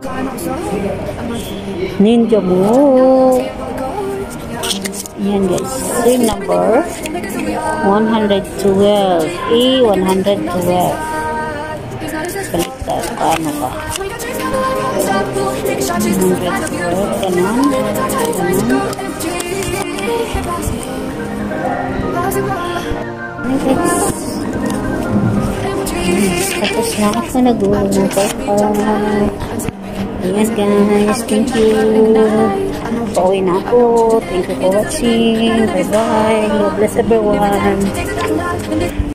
Ninja mo. Yan guys. Same number. 112. E112. Baliktad. Paano ba? 112. Ganon. Tapos na ako nag-uulong. Yes guys, thank you. Pauwi na ako. Thank you for watching. Bye bye. God bless everyone.